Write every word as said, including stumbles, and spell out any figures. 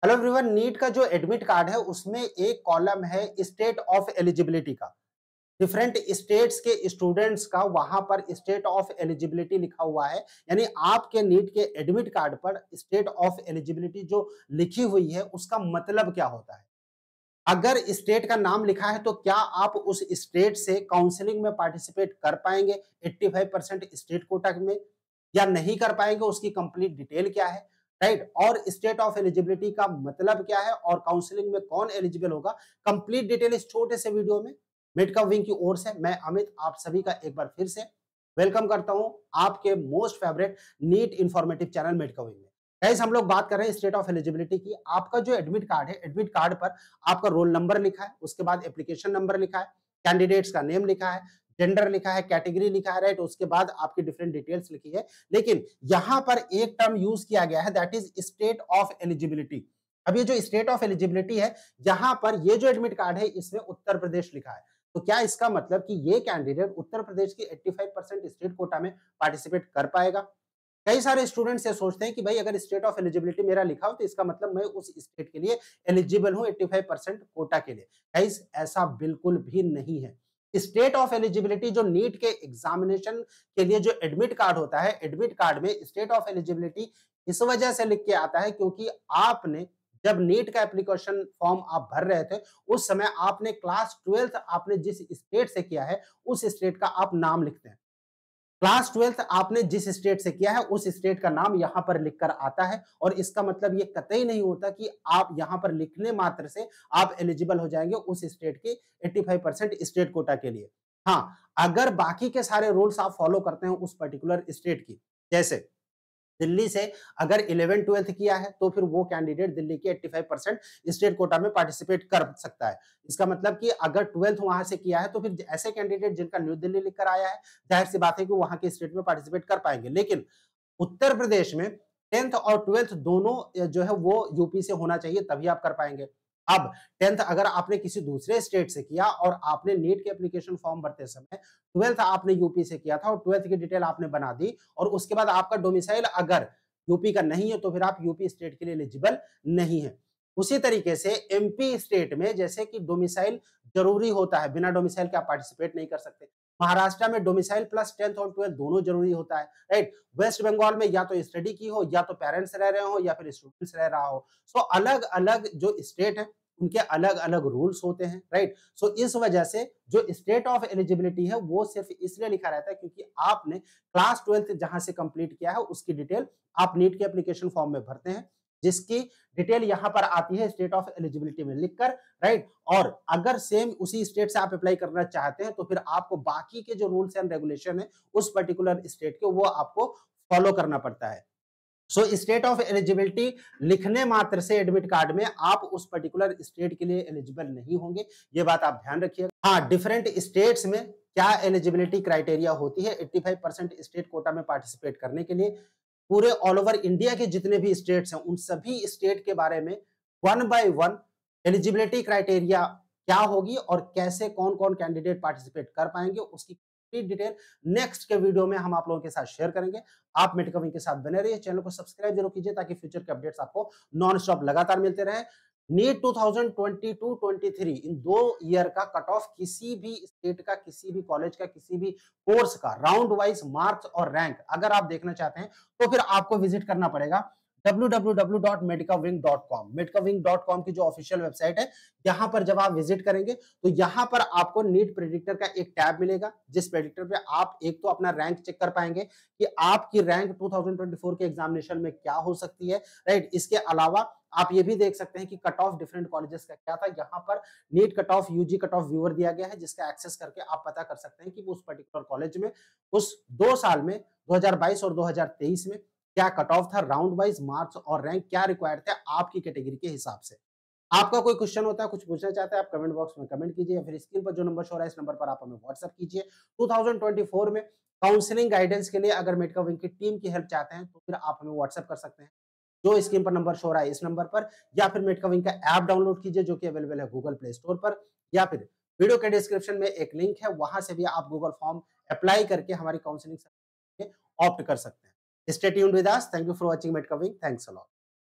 Hello everyone, NEET का जो admit card है उसमें एक कॉलम है स्टेट ऑफ एलिजिबिलिटी का। डिफरेंट स्टेट्स के स्टूडेंट्स का वहां पर स्टेट ऑफ एलिजिबिलिटी लिखा हुआ है। यानी आपके नीट के एडमिट कार्ड पर स्टेट ऑफ एलिजिबिलिटी जो लिखी हुई है उसका मतलब क्या होता है। अगर स्टेट का नाम लिखा है तो क्या आप उस स्टेट से काउंसलिंग में पार्टिसिपेट कर पाएंगे पचासी परसेंट स्टेट कोटा में, या नहीं कर पाएंगे, उसकी कंप्लीट डिटेल क्या है, राइट। और स्टेट ऑफ एलिजिबिलिटी का मतलब क्या है और काउंसलिंग में कौन एलिजिबल होगा, कंप्लीट डिटेल इस छोटे से वीडियो में मेडका विंग की ओर से मैं अमित आप सभी का एक बार फिर से वेलकम करता हूं आपके most favourite NEET informative channel Medka Wing में। गाइस, हम लोग बात कर रहे हैं स्टेट ऑफ एलिजिबिलिटी की। आपका जो एडमिट कार्ड है, एडमिट कार्ड पर आपका रोल नंबर लिखा है, उसके बाद एप्लीकेशन नंबर लिखा है, कैंडिडेट्स का नेम लिखा है, जेंडर लिखा है, कैटेगरी लिखा है, राइट। उसके बाद आपकी डिफरेंट डिटेल्स लिखी है। लेकिन यहां पर एक टर्म यूज किया गया है, that is state of eligibility. अब ये जो स्टेट ऑफ एलिजिबिलिटी है, यहां पर ये जो एडमिट कार्ड है इसमें उत्तर प्रदेश लिखा है। तो क्या इसका मतलब कि ये कैंडिडेट उत्तर प्रदेश की पचासी परसेंट स्टेट कोटा में पार्टिसिपेट कर पाएगा। कई सारे स्टूडेंट्स ये सोचते हैं कि भाई अगर स्टेट ऑफ एलिजिबिलिटी मेरा लिखा हो तो इसका मतलब मैं उस स्टेट के लिए एलिजिबल हूं पचासी परसेंट कोटा के लिए। गाइस, ऐसा बिल्कुल भी नहीं है। स्टेट ऑफ एलिजिबिलिटी जो नीट के एग्जामिनेशन के लिए जो एडमिट कार्ड होता है, एडमिट कार्ड में स्टेट ऑफ एलिजिबिलिटी इस वजह से लिख के आता है क्योंकि आपने जब नीट का एप्लीकेशन फॉर्म आप भर रहे थे उस समय आपने क्लास ट्वेल्थ आपने जिस स्टेट से किया है उस स्टेट का आप नाम लिखते हैं। क्लास ट्वेल्थ आपने जिस स्टेट से किया है उस स्टेट का नाम यहां पर लिखकर आता है और इसका मतलब ये कतई नहीं होता कि आप यहां पर लिखने मात्र से आप एलिजिबल हो जाएंगे उस स्टेट के पचासी परसेंट स्टेट कोटा के लिए। हाँ, अगर बाकी के सारे रूल्स आप फॉलो करते हैं उस पर्टिकुलर स्टेट की, जैसे दिल्ली से अगर इलेवन ट्वेल्थ किया है तो फिर वो कैंडिडेट दिल्ली के पचासी परसेंट स्टेट कोटा में पार्टिसिपेट कर सकता है। इसका मतलब कि अगर ट्वेल्थ वहां से किया है तो फिर ऐसे कैंडिडेट जिनका न्यू दिल्ली लिखकर आया है, जाहिर सी बात है कि वहां के स्टेट में पार्टिसिपेट कर पाएंगे। लेकिन उत्तर प्रदेश में टेंथ और ट्वेल्थ दोनों जो है वो यूपी से होना चाहिए, तभी आप कर पाएंगे। अब टेंथ अगर आपने किसी दूसरे स्टेट से किया और आपने नीट के एप्लीकेशन फॉर्म भरते समय ट्वेल्थ आपने यूपी से किया था और ट्वेल्थ की डिटेल आपने बना दी और उसके बाद आपका डोमिसाइल अगर यूपी का नहीं है तो फिर आप यूपी स्टेट के लिए एलिजिबल नहीं है। उसी तरीके से एमपी स्टेट में जैसे कि डोमिसाइल जरूरी होता है, बिना डोमिसाइल के आप पार्टिसिपेट नहीं कर सकते। महाराष्ट्र में डोमिसाइल प्लस टेंथ और ट्वेल्थ दोनों जरूरी होता है, राइट। वेस्ट बंगाल में या तो स्टडी की हो या तो पेरेंट्स रह रहे हो या फिर स्टूडेंट्स रह रहा हो। सो अलग अलग जो स्टेट है उनके अलग अलग रूल्स होते हैं, राइट। सो इस वजह से जो स्टेट ऑफ एलिजिबिलिटी है वो सिर्फ इसलिए लिखा रहता है क्योंकि आपने क्लास ट्वेल्थ जहां से कंप्लीट किया है उसकी डिटेल आप नीट के एप्लीकेशन फॉर्म में भरते हैं, जिसकी डिटेल यहां पर आती है स्टेट ऑफ एलिजिबिलिटी में लिखकर, राइट। और अगर सेम उसी स्टेट से आप अप्लाई करना चाहते हैं तो फिर आपको बाकी के जो रूल्स एंड रेगुलेशन है उस पर्टिकुलर स्टेट के वो आपको फॉलो करना पड़ता है। सो स्टेट ऑफ एलिजिबिलिटी लिखने मात्र से एडमिट कार्ड में आप उस पर्टिकुलर स्टेट के लिए एलिजिबल नहीं होंगे, ये बात आप ध्यान रखिएगा। हाँ, डिफरेंट स्टेट्स में क्या एलिजिबिलिटी क्राइटेरिया होती है पचासी परसेंट स्टेट कोटा में पार्टिसिपेट करने के लिए। पूरे ऑल ओवर इंडिया के जितने भी स्टेट्स हैं उन सभी स्टेट के बारे में one by one eligibility criteria क्या होगी और कैसे कौन कौन कैंडिडेट पार्टिसिपेट कर पाएंगे उसकी कंप्लीट डिटेल नेक्स्ट के वीडियो में हम आप लोगों के साथ शेयर करेंगे। आप मेडका विंग के साथ बने रहिए, चैनल को सब्सक्राइब जरूर कीजिए ताकि फ्यूचर के अपडेट्स आपको नॉन स्टॉप लगातार मिलते रहे। NEET two thousand twenty two twenty three इन दो ईयर का कट ऑफ किसी भी स्टेट का, किसी भी कॉलेज का, किसी भी कोर्स का राउंड वाइज मार्क्स और रैंक अगर आप देखना चाहते हैं तो फिर आपको विजिट करना पड़ेगा W W W dot Medka Wing dot com. Medka Wing dot com की जो ऑफिशियल वेबसाइट है, यहां पर जब आप विजिट करेंगे तो यहां पर आपको नीट प्रेडिक्टर का एक टैब मिलेगा, जिस प्रेडिक्टर पे आप एक तो अपना रैंक चेक कर पाएंगे कि आपकी rank two thousand twenty four के एग्जामिनेशन में क्या हो सकती है, राइट। इसके अलावा आप ये भी देख सकते हैं कि कट ऑफ डिफरेंट कॉलेजेस का क्या था। यहाँ पर NEET cut off, UG cut off viewer दिया गया है, जिसका एक्सेस करके आप पता कर सकते हैं कि उस पर्टिकुलर कॉलेज में उस दो साल में दो हज़ार बाईस और दो हज़ार तेईस में क्या कट ऑफ था, राउंड वाइज मार्क्स और रैंक क्या रिक्वायर्ड थे आपकी कैटेगरी के हिसाब से। आपका कोई क्वेश्चन होता है, कुछ पूछना चाहते हैं, आप कमेंट बॉक्स में कमेंट कीजिए या फिर स्क्रीन पर जो नंबर शो हो रहा है इस नंबर पर आप हमें व्हाट्सएप कीजिए। टू थाउजेंड ट्वेंटी फोर में काउंसलिंग गाइडेंस के लिए अगर मेडका विंग की टीम की हेल्प चाहते हैं तो फिर आप हमें व्हाट्सएप कर सकते हैं, जो स्क्रीन पर नंबर शो हो रहा है इस नंबर पर, या फिर मेडका विंग का ऐप डाउनलोड कीजिए जो कि अवेलेबल है गूगल प्ले स्टोर पर, या फिर वीडियो के डिस्क्रिप्शन में एक लिंक है, वहां से भी आप गूगल फॉर्म अप्लाई करके हमारी काउंसलिंग ऑप्ट कर सकते हैं। Stay tuned with us, thank you for watching Medka Wing, thanks a lot.